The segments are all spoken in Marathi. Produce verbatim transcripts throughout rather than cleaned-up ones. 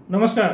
नमस्कार.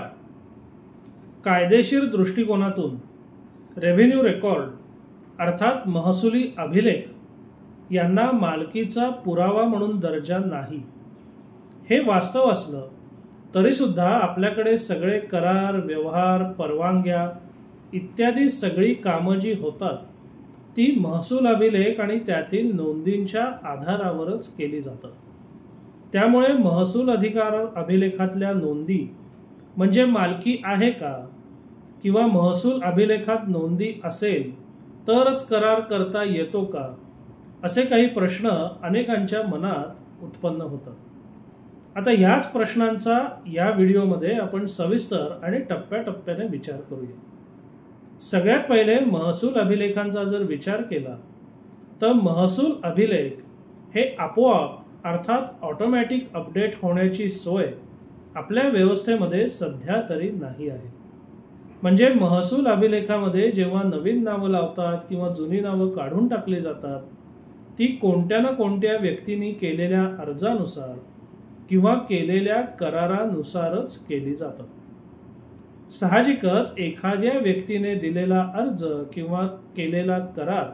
कायदेशीर दृष्टिकोनातून रेव्हेन्यू रेकॉर्ड अर्थात महसुली अभिलेख यांना मालकीचा पुरावा म्हणून दर्जा नाही. हे वास्तव असलं तरीसुद्धा आपल्याकडे सगळे करार, व्यवहार, परवानग्या इत्यादी सगळी कामं जी होतात ती महसूल अभिलेख आणि त्यातील नोंदींच्या आधारावरच केली जातात. त्यामुळे महसूल अधिकार अभिलेखातल्या नोंदी म्हणजे मालकी आहे का, किंवा महसूल अभिलेखात नोंदी असेल तरच करार करता येतो का, असे काही प्रश्न अनेकांच्या मनात उत्पन्न होतात. आता ह्याच प्रश्नांचा या व्हिडिओमध्ये आपण सविस्तर आणि टप्प्याटप्प्याने विचार करूया. सगळ्यात पहिले महसूल अभिलेखांचा जर विचार केला तर महसूल अभिलेख हे आपोआप अर्थात ऑटोमॅटिक अपडेट होण्याची सोय आपल्या व्यवस्थेमध्ये सध्या तरी नाही आहे. म्हणजे महसूल अभिलेखामध्ये जेव्हा नवीन नावं लावतात किंवा जुनी नावं काढून टाकली जातात ती कोणत्या ना कोणत्या व्यक्तींनी केलेल्या अर्जानुसार किंवा केलेल्या करारानुसारच केली जातात. साहजिकच एखाद्या व्यक्तीने दिलेला अर्ज किंवा केलेला करार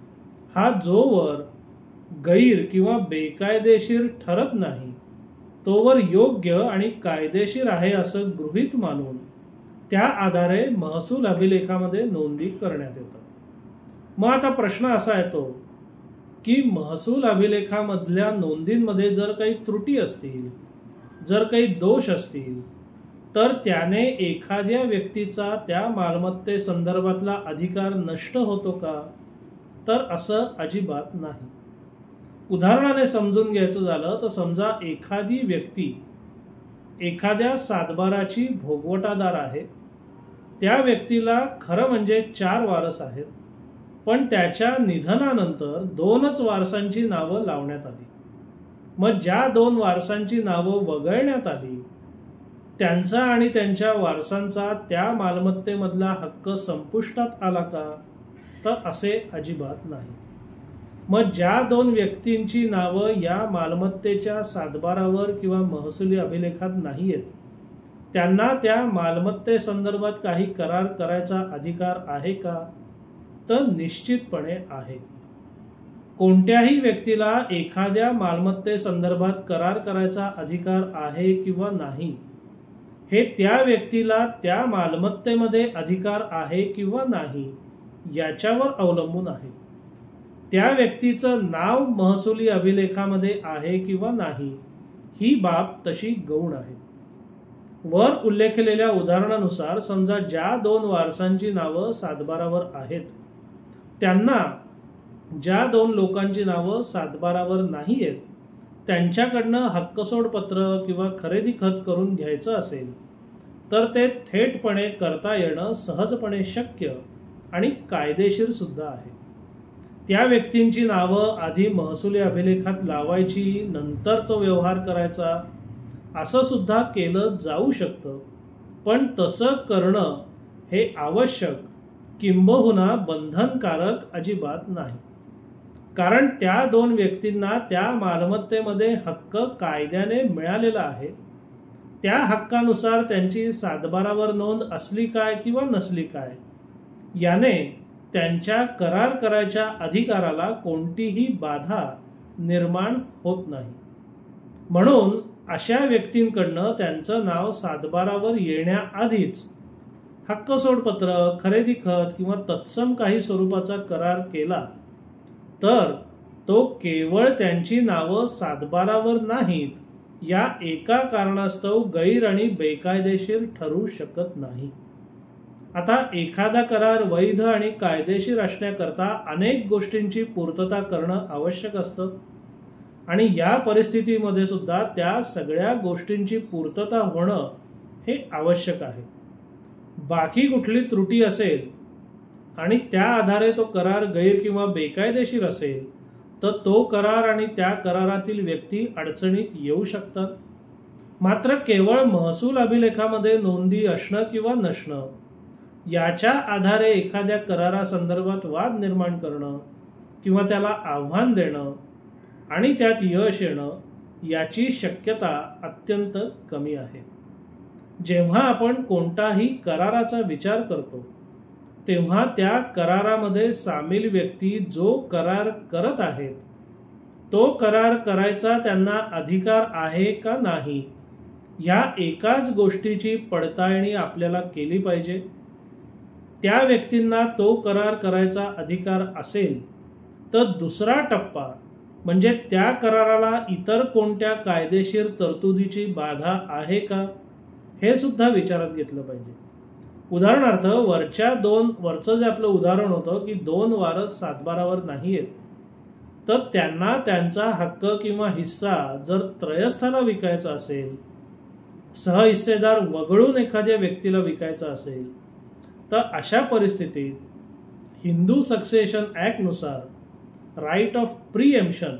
हा जोवर गैर किंवा बेकायदेशीर ठरत नाही तोवर योग्य आणि कायदेशीर आहे असं गृहीत मानून त्या आधारे महसूल अभिलेखामध्ये नोंदी करण्यात येतात. मग आता प्रश्न असा येतो की महसूल अभिलेखामधल्या नोंदींमध्ये जर काही त्रुटी असतील, जर काही दोष असतील तर त्याने एखाद्या व्यक्तीचा त्या मालमत्ते संदर्भातला अधिकार नष्ट होतो का, तर असं अजिबात नाही. उदाहरणाने समजून घ्यायचं झालं तर समजा एखादी व्यक्ती एखाद्या सातबाराची भोगवटादार आहे. त्या व्यक्तीला खरं म्हणजे चार वारस आहेत, पण त्याच्या निधनानंतर दोनच वारसांची नावं लावण्यात आली. मग ज्या दोन वारसांची नावं वगळण्यात आली त्यांचा आणि त्यांच्या वारसांचा त्या मालमत्तेमधला हक्क संपुष्टात आला का, तर असे अजिबात नाही. मग ज्या दोन व्यक्तींची नावं या मालमत्तेच्या सातबारावर किंवा महसुली अभिलेखात नाही आहेत त्यांना त्या मालमत्ते संदर्भात काही करार करायचा अधिकार आहे का, तर निश्चितपणे आहे. कोणत्याही व्यक्तीला एखाद्या मालमत्ते संदर्भात करार करायचा अधिकार आहे किंवा नाही हे त्या व्यक्तीला त्या मालमत्तेमध्ये अधिकार आहे किंवा नाही याच्यावर अवलंबून आहे. त्या व्यक्तीचं नाव महसुली अभिलेखामध्ये आहे किंवा नाही ही बाब तशी गौण आहे. वर उल्लेखलेल्या उदाहरणानुसार समजा ज्या दोन वारसांची नावं सातबारावर आहेत त्यांना ज्या दोन लोकांची नावं सातबारावर नाही आहेत त्यांच्याकडनं हक्कसोड पत्र किंवा खरेदी खत करून घ्यायचं असेल तर ते थेटपणे करता येणं सहजपणे शक्य आणि कायदेशीर सुद्धा आहे. त्या व्यक्तींची नावं आधी महसुली अभिलेखात लावायची, नंतर तो व्यवहार करायचा असं सुद्धा केलं जाऊ शकतं. पण तसं करणं हे आवश्यक किंबहुना बंधनकारक अजिबात नाही. कारण त्या दोन व्यक्तींना त्या मालमत्तेमध्ये हक्क कायद्याने मिळालेला आहे. त्या हक्कानुसार त्यांची सातबारावर नोंद असली काय किंवा नसली काय याने त्यांच्या करार करायच्या अधिकाराला कोणतीही बाधा निर्माण होत नाही. म्हणून अशा व्यक्तींकडनं त्यांचं नाव सातबारावर येण्याआधीच हक्कसोडपत्र, खरेदी खत किंवा तत्सम काही स्वरूपाचा करार केला तर तो केवळ त्यांची नावं सातबारावर नाहीत या एका कारणास्तव गैर आणि बेकायदेशीर ठरू शकत नाही. आता एखादा करार वैध आणि कायदेशीर असण्याकरता अनेक गोष्टींची पूर्तता करणं आवश्यक असतं आणि या परिस्थितीमध्ये सुद्धा त्या सगळ्या गोष्टींची पूर्तता होणं हे आवश्यक आहे. बाकी कुठली त्रुटी असेल आणि त्या आधारे तो करार गैर किंवा बेकायदेशीर असेल तर तो करार आणि त्या करारातील व्यक्ती अडचणीत येऊ शकतात. मात्र केवळ महसूल अभिलेखामध्ये नोंदी असणं किंवा नसणं याच्या आधारे एखाद्या करारासंदर्भात वाद निर्माण करणं किंवा त्याला आव्हान देणं आणि त्यात यश येणं याची शक्यता अत्यंत कमी आहे. जेव्हा आपण कोणताही कराराचा विचार करतो तेव्हा त्या करारामध्ये सामील व्यक्ती जो करार करत आहेत तो करार करायचा त्यांना अधिकार आहे का नाही या एकाच गोष्टीची पडताळणी आपल्याला केली पाहिजे. त्या व्यक्तींना तो करार करायचा अधिकार असेल तर दुसरा टप्पा म्हणजे त्या कराराला इतर कोणत्या कायदेशीर तरतुदीची बाधा आहे का हे सुद्धा विचारात घेतलं पाहिजे. उदाहरणार्थ वरच्या दोन वरचं जे आपलं उदाहरण होतं की दोन वारस सातबारावर नाही आहेत तर त्यांना त्यांचा हक्क किंवा हिस्सा जर त्रयस्थाला विकायचा असेल, सहहिस्सेदार वगळून एखाद्या व्यक्तीला विकायचा असेल तर अशा परिस्थितीत हिंदू सक्सेशन ॲक्टनुसार राईट ऑफ प्रीएम्प्शन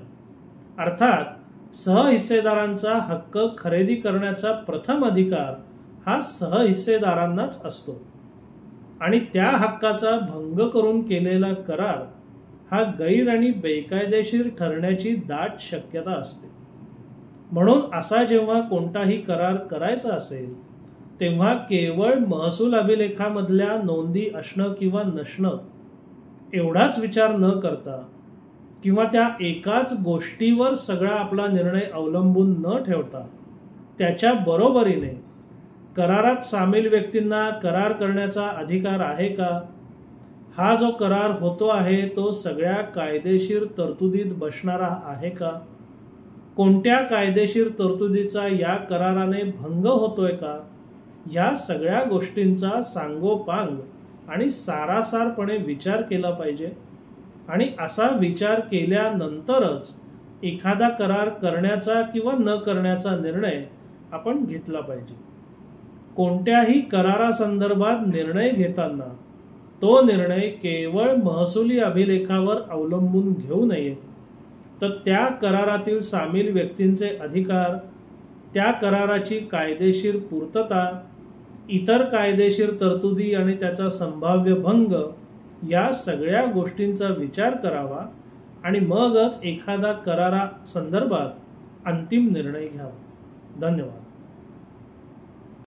अर्थात सहहिस्सेदारांचा हक्क खरेदी करण्याचा प्रथम अधिकार हा सहहिस्सेदारांनाच असतो आणि त्या हक्काचा भंग करून केलेला करार हा गैर आणि बेकायदेशीर ठरण्याची दाट शक्यता असते. म्हणून असा जेव्हा कोणताही करार करायचा असेल तेव्हा केवळ महसूल अभिलेखामधल्या नोंदी असणं किंवा नसणं एवढाच विचार न करता किंवा त्या एकाच गोष्टीवर सगळा आपला निर्णय अवलंबून न ठेवता त्याच्या बरोबरीने करारात सामील व्यक्तींना करार करण्याचा अधिकार आहे का, हा जो करार होतो आहे तो सगळ्या कायदेशीर तरतुदीत बसणारा आहे का, कोणत्या कायदेशीर तरतुदीचा या कराराने भंग होतोय का, या सगळ्या गोष्टींचा सांगोपांग आणि सारासारपणे विचार केला पाहिजे. आणि असा विचार केल्यानंतरच एखादा करार करण्याचा किंवा न करण्याचा निर्णय आपण घेतला पाहिजे. कोणत्याही करारासंदर्भात निर्णय घेताना तो निर्णय केवळ महसुली अभिलेखावर अवलंबून घेऊ नये तर त्या करारातील सामील व्यक्तींचे अधिकार, त्या कराराची कायदेशीर पूर्तता, इतर कायदेशीर तरतुदी आणि त्याचा संभाव्य भंग या सगळ्या गोष्टींचा विचार करावा आणि मगच एखादा करारा संदर्भात अंतिम निर्णय घ्यावा. धन्यवाद.